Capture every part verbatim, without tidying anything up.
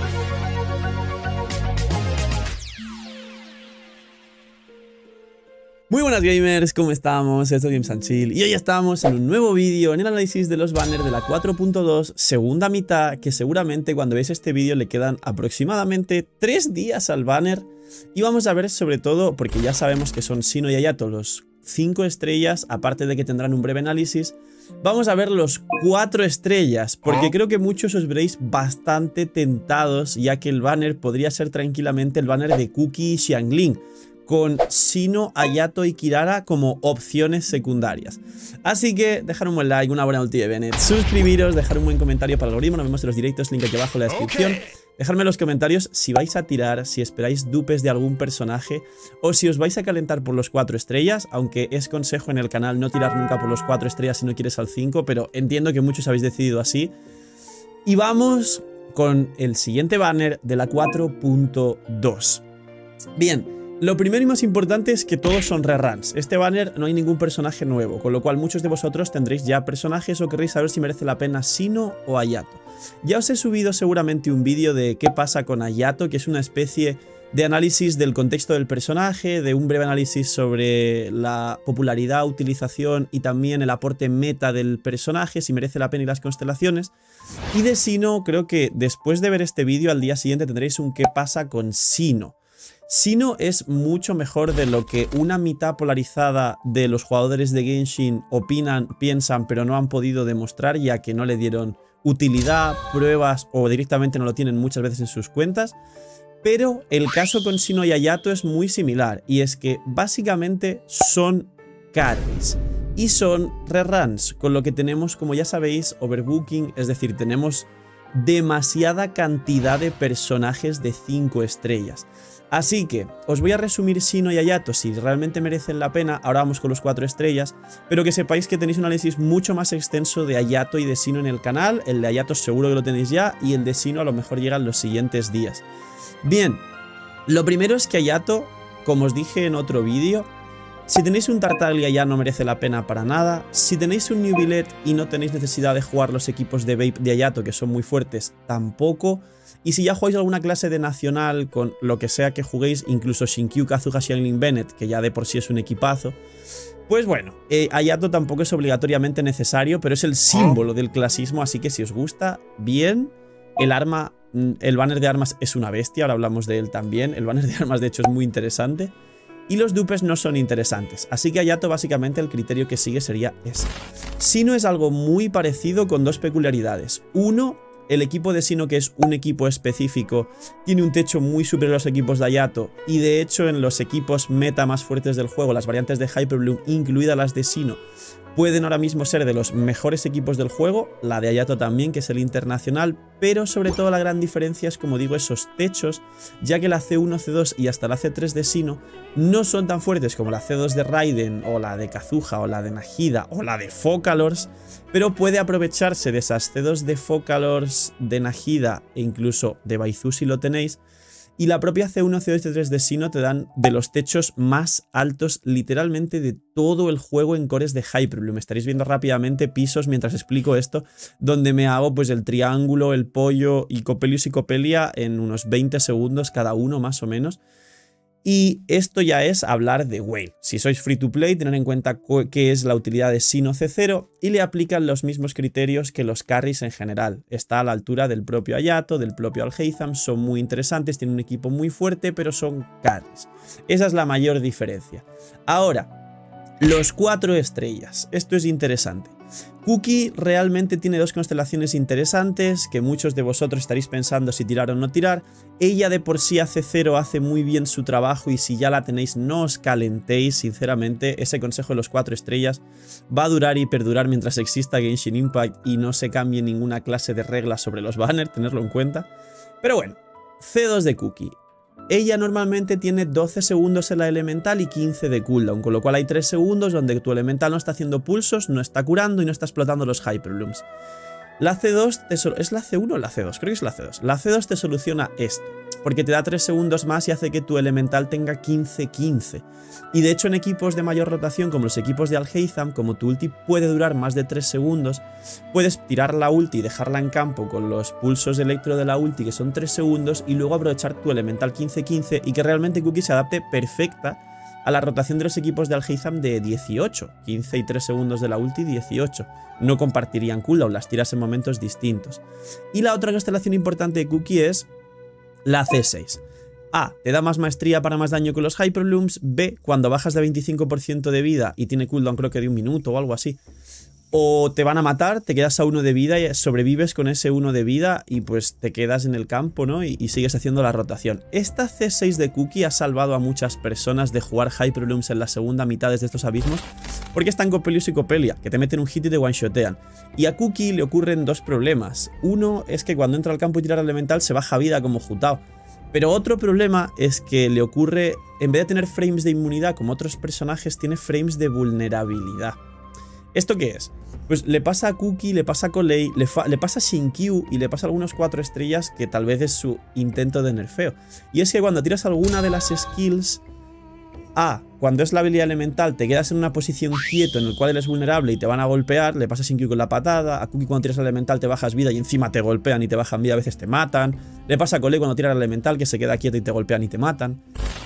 Muy buenas gamers, ¿cómo estamos? Esto es Games and Chill y hoy estamos en un nuevo vídeo en el análisis de los banners de la cuatro punto dos, segunda mitad, que seguramente cuando veáis este vídeo le quedan aproximadamente tres días al banner. Y vamos a ver sobre todo, porque ya sabemos que son Sinnoh y Hayato los cinco estrellas, aparte de que tendrán un breve análisis, vamos a ver los cuatro estrellas, porque creo que muchos os veréis bastante tentados, ya que el banner podría ser tranquilamente el banner de Cookie y Xiangling, con Sinnoh, Hayato y Kirara como opciones secundarias. Así que dejar un buen like, una buena ulti de Bennett, suscribiros, dejar un buen comentario para el algoritmo, nos vemos en los directos, link aquí abajo en la descripción. Okay. Dejadme en los comentarios si vais a tirar, si esperáis dupes de algún personaje o si os vais a calentar por los cuatro estrellas, aunque es consejo en el canal no tirar nunca por los cuatro estrellas si no quieres al cinco, pero entiendo que muchos habéis decidido así. Y vamos con el siguiente banner de la cuatro punto dos. Bien. Lo primero y más importante es que todos son reruns. Este banner no hay ningún personaje nuevo, con lo cual muchos de vosotros tendréis ya personajes o querréis saber si merece la pena Sinnoh o Hayato. Ya os he subido seguramente un vídeo de qué pasa con Hayato, que es una especie de análisis del contexto del personaje, de un breve análisis sobre la popularidad, utilización y también el aporte meta del personaje, si merece la pena y las constelaciones. Y de Sinnoh, creo que después de ver este vídeo al día siguiente tendréis un qué pasa con Sinnoh. Sinnoh es mucho mejor de lo que una mitad polarizada de los jugadores de Genshin opinan, piensan, pero no han podido demostrar, ya que no le dieron utilidad, pruebas o directamente no lo tienen muchas veces en sus cuentas. Pero el caso con Sinnoh y Hayato es muy similar, y es que básicamente son carries y son reruns, con lo que tenemos, como ya sabéis, overbooking, es decir, tenemos demasiada cantidad de personajes de cinco estrellas. Así que os voy a resumir Sinnoh y Hayato si realmente merecen la pena. Ahora vamos con los cuatro estrellas, pero que sepáis que tenéis un análisis mucho más extenso de Hayato y de Sinnoh en el canal. El de Hayato seguro que lo tenéis ya y el de Sinnoh a lo mejor llega en los siguientes días. Bien, lo primero es que Hayato, como os dije en otro vídeo, si tenéis un Tartaglia ya no merece la pena para nada. Si tenéis un Neuvillette y no tenéis necesidad de jugar los equipos de Vape de Hayato, que son muy fuertes, tampoco. Y si ya jugáis alguna clase de nacional con lo que sea que juguéis, incluso Shinkyu, Kazuha, Xiangling, Bennett, que ya de por sí es un equipazo, pues bueno, eh, Hayato tampoco es obligatoriamente necesario, pero es el símbolo del clasismo, así que si os gusta, bien. El arma, el banner de armas es una bestia, ahora hablamos de él también. El banner de armas de hecho es muy interesante. Y los dupes no son interesantes, así que Hayato básicamente el criterio que sigue sería ese. Sinnoh es algo muy parecido con dos peculiaridades. Uno, el equipo de Sinnoh, que es un equipo específico, tiene un techo muy superior a los equipos de Hayato, y de hecho en los equipos meta más fuertes del juego, las variantes de Hyper Bloom, incluidas las de Sinnoh, pueden ahora mismo ser de los mejores equipos del juego, la de Hayato también, que es el internacional, pero sobre todo la gran diferencia es, como digo, esos techos, ya que la C uno, C dos y hasta la C tres de Sinnoh no son tan fuertes como la C dos de Raiden, o la de Kazuha, o la de Nahida, o la de Focalors, pero puede aprovecharse de esas C dos de Focalors, de Nahida e incluso de Baizu si lo tenéis. Y la propia C uno, C dos y C tres de Sinnoh te dan de los techos más altos literalmente de todo el juego en cores de Hyper Bloom. Estaréis viendo rápidamente pisos mientras explico esto, donde me hago pues el triángulo, el pollo y Coppelius y Coppelia en unos veinte segundos cada uno más o menos. Y esto ya es hablar de Whale. Si sois free to play, tener en cuenta qué es la utilidad de Sinnoh C cero y le aplican los mismos criterios que los carries en general. Está a la altura del propio Hayato, del propio Alhaitham, son muy interesantes, tienen un equipo muy fuerte, pero son carries. Esa es la mayor diferencia. Ahora, los cuatro estrellas. Esto es interesante. Cookie realmente tiene dos constelaciones interesantes que muchos de vosotros estaréis pensando si tirar o no tirar. Ella de por sí hace cero, hace muy bien su trabajo y si ya la tenéis no os calentéis, sinceramente. Ese consejo de los cuatro estrellas va a durar y perdurar mientras exista Genshin Impact y no se cambie ninguna clase de reglas sobre los banners, tenerlo en cuenta. Pero bueno, C dos de Cookie. Ella normalmente tiene doce segundos en la elemental y quince de cooldown, con lo cual hay tres segundos donde tu elemental no está haciendo pulsos, no está curando y no está explotando los Hyperblooms. La C dos te ¿es la C uno o la C dos? Creo que es la C dos. La C dos te soluciona esto. porque te da tres segundos más y hace que tu elemental tenga quince quince. Y de hecho en equipos de mayor rotación, como los equipos de Alhaitham, como tu ulti puede durar más de tres segundos, puedes tirar la ulti y dejarla en campo con los pulsos de electro de la ulti, que son tres segundos, y luego aprovechar tu elemental quince quince y que realmente Cookie se adapte perfecta a la rotación de los equipos de Alhaitham de dieciocho. quince y tres segundos de la ulti, dieciocho. No compartirían cooldown, las tiras en momentos distintos. Y la otra constelación importante de Cookie es la C seis. A. Te da más maestría para más daño con los Hyperblooms. B. Cuando bajas de veinticinco por ciento de vida y tiene cooldown creo que de un minuto o algo así, o te van a matar, te quedas a uno de vida y sobrevives con ese uno de vida y pues te quedas en el campo, ¿no? Y, y sigues haciendo la rotación. Esta C seis de Cookie ha salvado a muchas personas de jugar Hyperblooms en la segunda mitad desde estos abismos, porque están Coppelius y Coppelia, que te meten un hit y te one-shotean. Y a Cookie le ocurren dos problemas. Uno es que cuando entra al campo y tira elemental se baja vida como Jutao. Pero otro problema es que le ocurre, en vez de tener frames de inmunidad como otros personajes, tiene frames de vulnerabilidad. ¿Esto qué es? Pues le pasa a Cookie, le pasa a Colei, le, le pasa a Shinkyu y le pasa a algunos cuatro estrellas que tal vez es su intento de nerfeo. Y es que cuando tiras alguna de las skills, A, cuando es la habilidad elemental te quedas en una posición quieto en el cual eres vulnerable y te van a golpear, le pasa a Shinkyu con la patada, a Cookie cuando tiras el elemental te bajas vida y encima te golpean y te bajan vida, a veces te matan, le pasa a Colei cuando tiras el elemental que se queda quieto y te golpean y te matan.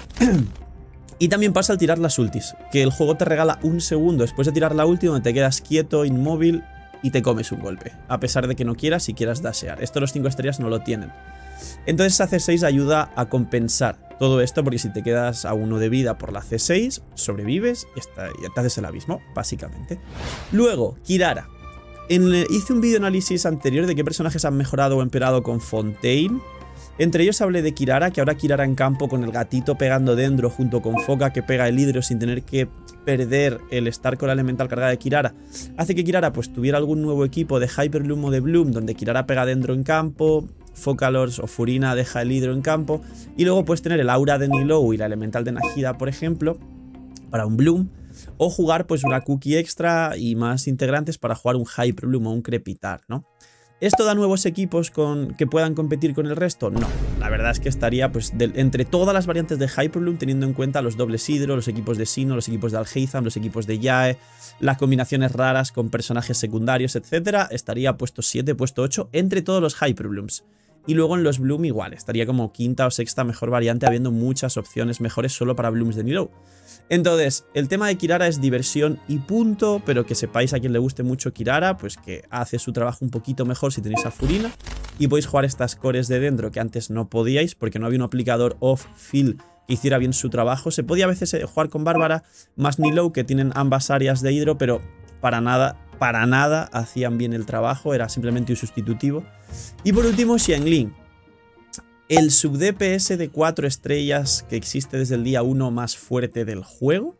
Y también pasa al tirar las ultis, que el juego te regala un segundo después de tirar la ulti donde te quedas quieto, inmóvil y te comes un golpe, a pesar de que no quieras y quieras dashear. Esto los cinco estrellas no lo tienen. Entonces esa C seis ayuda a compensar todo esto, porque si te quedas a uno de vida por la C seis, sobrevives y, está, y te haces el abismo, básicamente. Luego, Kirara. En, hice un vídeo análisis anterior de qué personajes han mejorado o empeorado con Fontaine. Entre ellos hablé de Kirara, que ahora Kirara en campo con el gatito pegando dentro junto con Foca que pega el hidro sin tener que perder el estar con la elemental cargada de Kirara, hace que Kirara pues tuviera algún nuevo equipo de Hyperbloom o de Bloom donde Kirara pega dentro en campo, Focalors o Furina deja el hidro en campo y luego puedes tener el aura de Nilou y la elemental de Nahida, por ejemplo, para un Bloom, o jugar pues una Cookie extra y más integrantes para jugar un Hyperbloom o un Crepitar, ¿no? ¿Esto da nuevos equipos con, que puedan competir con el resto? No, la verdad es que estaría pues de, entre todas las variantes de Hyperbloom, teniendo en cuenta los dobles hidro, los equipos de Sinnoh, los equipos de Alhaitham, los equipos de Yae, las combinaciones raras con personajes secundarios, etcétera, estaría puesto siete, puesto ocho entre todos los Hyperblooms. Y luego en los Bloom igual, estaría como quinta o sexta mejor variante, habiendo muchas opciones mejores solo para Blooms de Nilou. Entonces, el tema de Kirara es diversión y punto, pero que sepáis a quien le guste mucho Kirara, pues que hace su trabajo un poquito mejor si tenéis a Furina, y podéis jugar estas cores de dentro que antes no podíais, porque no había un aplicador off-fill que hiciera bien su trabajo. Se podía a veces jugar con Bárbara más Nilou, que tienen ambas áreas de hidro, pero para nada... Para nada hacían bien el trabajo, era simplemente un sustitutivo. Y por último, Xiangling. El sub-D P S de cuatro estrellas que existe desde el día uno más fuerte del juego.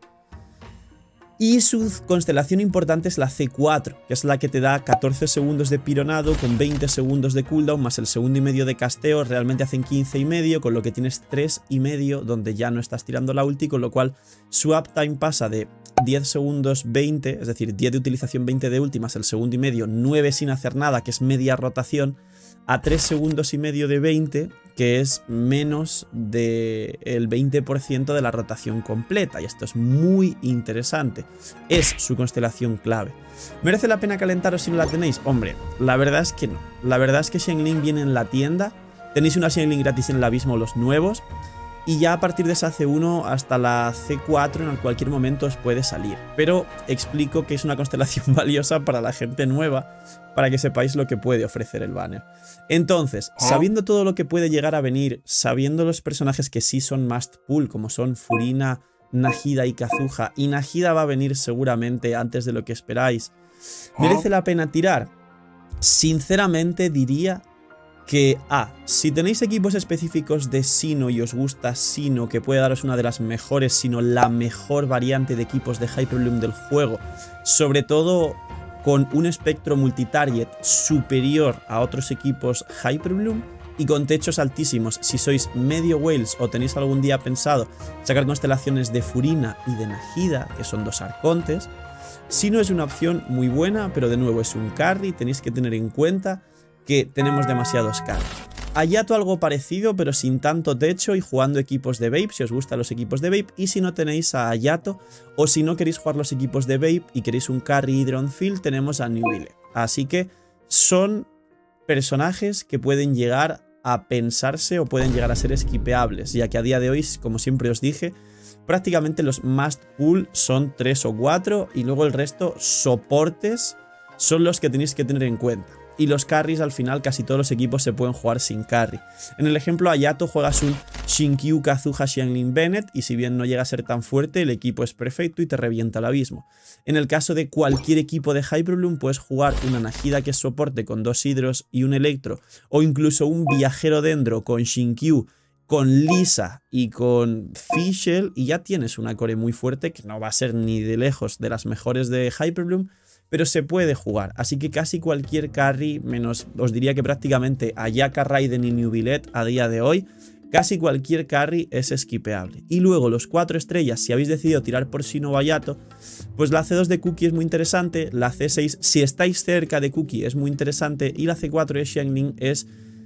Y su constelación importante es la C cuatro, que es la que te da catorce segundos de pironado con veinte segundos de cooldown, más el segundo y medio de casteo, realmente hacen quince y medio, con lo que tienes tres y medio, donde ya no estás tirando la ulti, con lo cual su uptime pasa de diez segundos veinte, es decir, diez de utilización, veinte de ulti, más el segundo y medio, nueve sin hacer nada, que es media rotación, a tres segundos y medio de veinte, que es menos del veinte por ciento de la rotación completa. Y esto es muy interesante. Es su constelación clave. ¿Merece la pena calentaros si no la tenéis? Hombre, la verdad es que no. La verdad es que Xiangling viene en la tienda. Tenéis una Xiangling gratis en el abismo, los nuevos. Y ya a partir de esa C uno hasta la C cuatro en cualquier momento os puede salir. Pero explico que es una constelación valiosa para la gente nueva, para que sepáis lo que puede ofrecer el banner. Entonces, sabiendo todo lo que puede llegar a venir, sabiendo los personajes que sí son must pull, como son Furina, Nahida y Kazuha, y Nahida va a venir seguramente antes de lo que esperáis, ¿merece la pena tirar? Sinceramente diría que A, ah, si tenéis equipos específicos de Sinnoh y os gusta Sinnoh, que puede daros una de las mejores, sino la mejor variante de equipos de Hyperbloom del juego, sobre todo con un espectro multitarget superior a otros equipos Hyperbloom y con techos altísimos, si sois medio Whales o tenéis algún día pensado sacar constelaciones de Furina y de Nahida, que son dos arcontes, Sinnoh es una opción muy buena, pero de nuevo es un carry, tenéis que tener en cuenta que tenemos demasiados carries. Hayato algo parecido, pero sin tanto techo y jugando equipos de Vape, si os gustan los equipos de Vape. Y si no tenéis a Hayato, o si no queréis jugar los equipos de Vape y queréis un carry Hydron-Field, tenemos a Newbile. Así que son personajes que pueden llegar a pensarse o pueden llegar a ser skipeables, ya que a día de hoy, como siempre os dije, prácticamente los must pull son tres o cuatro y luego el resto, soportes, son los que tenéis que tener en cuenta. Y los carries, al final, casi todos los equipos se pueden jugar sin carry. En el ejemplo Hayato juegas un Shinkyu Kazuha Xianglin Bennett y si bien no llega a ser tan fuerte, el equipo es perfecto y te revienta al abismo. En el caso de cualquier equipo de Hyperbloom, puedes jugar una Nahida que es soporte con dos hidros y un electro, o incluso un viajero dendro con Shinkyu, con Lisa y con Fischl, y ya tienes una core muy fuerte que no va a ser ni de lejos de las mejores de Hyperbloom, pero se puede jugar. Así que casi cualquier carry, menos os diría que prácticamente Ayaka, Raiden y Newbile a día de hoy, casi cualquier carry es skipeable. Y luego los cuatro estrellas, si habéis decidido tirar por Sino o Hayato, pues la C dos de Cookie es muy interesante, la C seis, si estáis cerca de Cookie, es muy interesante, y la C cuatro de Xianglin es,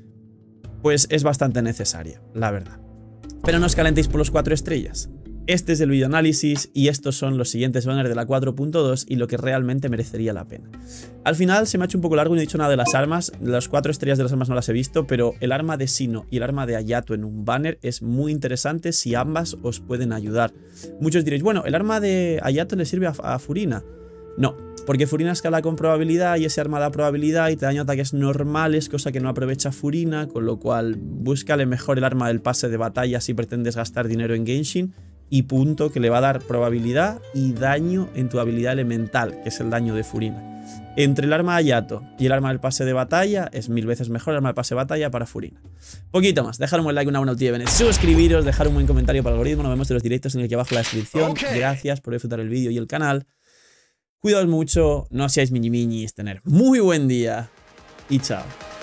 pues es bastante necesaria, la verdad. Pero no os calentéis por los cuatro estrellas. Este es el video análisis y estos son los siguientes banners de la cuatro punto dos y lo que realmente merecería la pena. Al final se me ha hecho un poco largo y no he dicho nada de las armas. Las cuatro estrellas de las armas no las he visto, pero el arma de Sino y el arma de Hayato en un banner es muy interesante si ambas os pueden ayudar. Muchos diréis, bueno, el arma de Hayato le sirve a, a Furina. No, porque Furina escala con probabilidad y ese arma da probabilidad y te daña ataques normales, cosa que no aprovecha Furina, con lo cual búscale mejor el arma del pase de batalla si pretendes gastar dinero en Genshin. Y punto, que le va a dar probabilidad y daño en tu habilidad elemental, que es el daño de Furina. Entre el arma de Hayato y el arma del pase de batalla, es mil veces mejor el arma del pase de batalla para Furina. Poquito más, dejar un buen like, una buena noticia, suscribiros, dejar un buen comentario para el algoritmo. Nos vemos en los directos en el que abajo en la descripción. Okay. Gracias por disfrutar el vídeo y el canal. Cuidaos mucho, no seáis mini minis, tener muy buen día y chao.